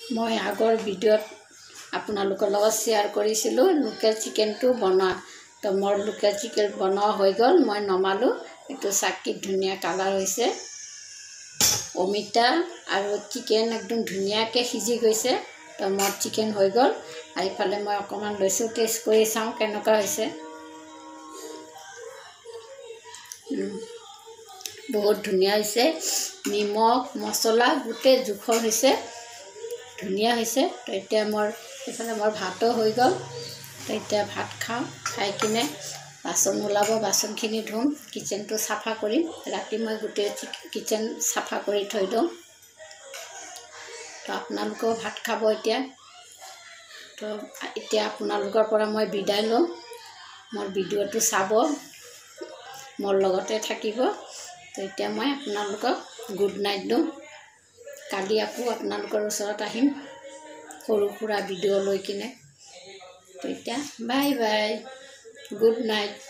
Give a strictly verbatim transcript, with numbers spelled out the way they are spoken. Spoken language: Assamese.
মই আগৰ ভিডিঅ'ত আপোনালোকৰ লগত শ্বেয়াৰ কৰিছিলোঁ লোকেল চিকেনটো বনোৱা। তো মোৰ লোকেল চিকেন বনোৱা হৈ গ'ল, মই নমালোঁ। এইটো চাকিত ধুনীয়া কালাৰ হৈছে। অমিতা আৰু চিকেন একদম ধুনীয়াকৈ সিজি গৈছে। তো মোৰ চিকেন হৈ গ'ল। আৰু ইফালে মই অকণমান লৈছোঁ, টেষ্ট কৰি চাওঁ কেনেকুৱা হৈছে। বহুত ধুনীয়া হৈছে। নিমখ মছলা গোটেই জোখৰ হৈছে, ধুনীয়া হৈছে। তো এতিয়া মোৰ এইফালে মোৰ ভাতো হৈ গ'ল। তো এতিয়া ভাত খাওঁ, খাই কিনে বাচন ওলাব, বাচনখিনি ধুম, কিচেনটো চাফা কৰিম। ৰাতি মই গোটেই কিচেন চাফা কৰি থৈ দিওঁ। তো আপোনালোকেও ভাত খাব এতিয়া। তো এতিয়া আপোনালোকৰ পৰা মই বিদায় লওঁ। মোৰ ভিডিঅ'টো চাব, মোৰ লগতে থাকিব। তো এতিয়া মই আপোনালোকক গুড নাইট দিওঁ। কালি আকৌ আপোনালোকৰ ওচৰত আহিম সৰু সুৰা ভিডিঅ' লৈ কিনে। তো এতিয়া বাই বাই, গুড নাইট।